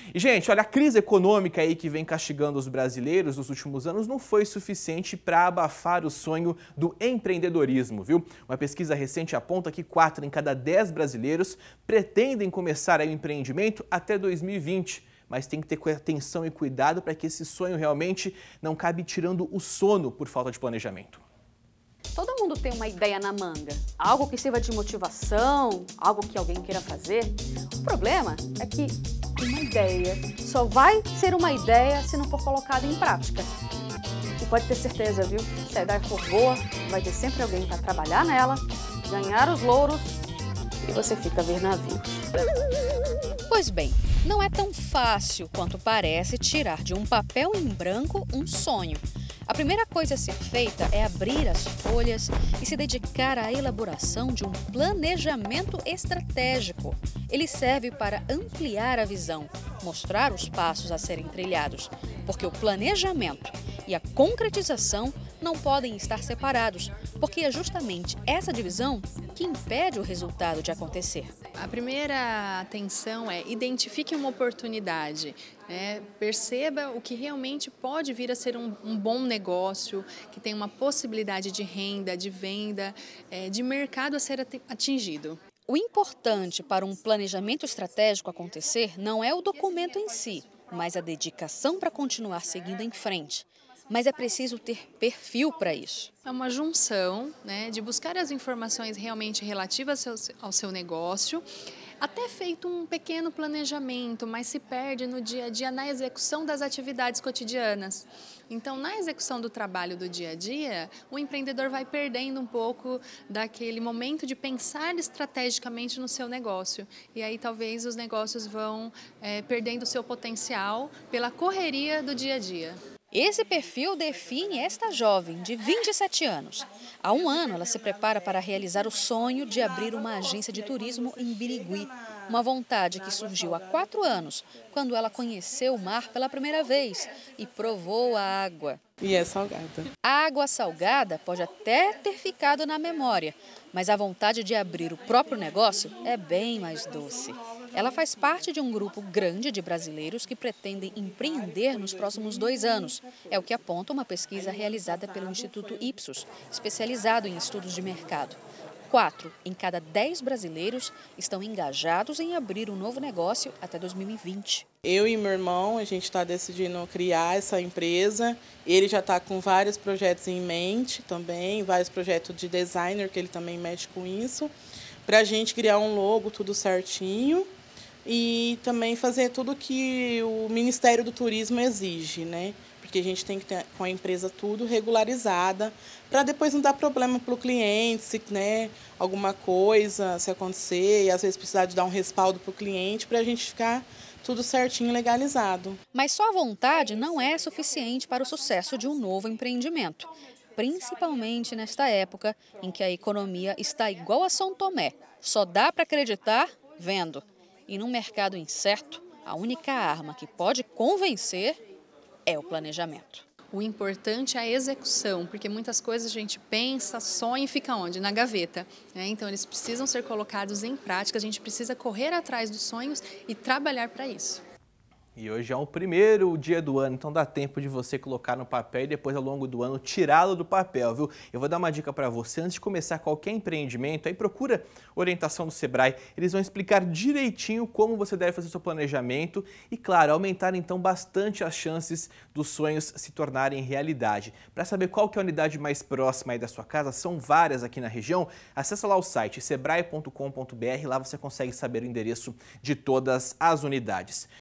E, gente, olha, a crise econômica aí que vem castigando os brasileiros nos últimos anos não foi suficiente para abafar o sonho do empreendedorismo, viu? Uma pesquisa recente aponta que 4 em cada 10 brasileiros pretendem começar aí o empreendimento até 2020. Mas tem que ter atenção e cuidado para que esse sonho realmente não acabe tirando o sono por falta de planejamento. Todo mundo tem uma ideia na manga, algo que sirva de motivação, algo que alguém queira fazer. O problema é que uma ideia só vai ser uma ideia se não for colocada em prática. E pode ter certeza, viu? Se a ideia for boa, vai ter sempre alguém para trabalhar nela, ganhar os louros e você fica a ver navios. Pois bem, não é tão fácil quanto parece tirar de um papel em branco um sonho. A primeira coisa a ser feita é abrir as folhas e se dedicar à elaboração de um planejamento estratégico. Ele serve para ampliar a visão, mostrar os passos a serem trilhados, porque o planejamento e a concretização não podem estar separados, porque é justamente essa divisão que impede o resultado de acontecer. A primeira atenção é identifique uma oportunidade, perceba o que realmente pode vir a ser um bom negócio, que tem uma possibilidade de renda, de venda, de mercado a ser atingido. O importante para um planejamento estratégico acontecer não é o documento em si, mas a dedicação para continuar seguindo em frente. Mas é preciso ter perfil para isso. É uma junção, de buscar as informações realmente relativas ao seu negócio, até feito um pequeno planejamento, mas se perde no dia a dia na execução das atividades cotidianas. Então, na execução do trabalho do dia a dia, o empreendedor vai perdendo um pouco daquele momento de pensar estrategicamente no seu negócio. E aí talvez os negócios vão perdendo o seu potencial pela correria do dia a dia. Esse perfil define esta jovem de 27 anos. Há um ano, ela se prepara para realizar o sonho de abrir uma agência de turismo em Birigui. Uma vontade que surgiu há 4 anos, quando ela conheceu o mar pela primeira vez e provou a água. E é salgada. A água salgada pode até ter ficado na memória, mas a vontade de abrir o próprio negócio é bem mais doce. Ela faz parte de um grupo grande de brasileiros que pretendem empreender nos próximos 2 anos. É o que aponta uma pesquisa realizada pelo Instituto Ipsos, especializado em estudos de mercado. 4 em cada 10 brasileiros estão engajados em abrir um novo negócio até 2020. Eu e meu irmão, a gente está decidindo criar essa empresa. Ele já está com vários projetos em mente também, vários projetos de designer, que ele também mexe com isso, para a gente criar um logo tudo certinho e também fazer tudo que o Ministério do Turismo exige, Porque a gente tem que ter com a empresa tudo regularizada, para depois não dar problema para o cliente, se alguma coisa se acontecer, e às vezes precisar de dar um respaldo para o cliente, para a gente ficar tudo certinho, legalizado. Mas só a vontade não é suficiente para o sucesso de um novo empreendimento, principalmente nesta época em que a economia está igual a São Tomé. Só dá para acreditar vendo. E num mercado incerto, a única arma que pode convencer é o planejamento. O importante é a execução, porque muitas coisas a gente pensa, sonha e fica onde? Na gaveta. Então, eles precisam ser colocados em prática, a gente precisa correr atrás dos sonhos e trabalhar para isso. E hoje é o primeiro dia do ano, então dá tempo de você colocar no papel e depois, ao longo do ano, tirá-lo do papel, viu? Eu vou dar uma dica para você, antes de começar qualquer empreendimento, aí procura orientação do Sebrae. Eles vão explicar direitinho como você deve fazer o seu planejamento e, claro, aumentar então bastante as chances dos sonhos se tornarem realidade. Para saber qual que é a unidade mais próxima aí da sua casa, são várias aqui na região, acessa lá o site sebrae.com.br, lá você consegue saber o endereço de todas as unidades.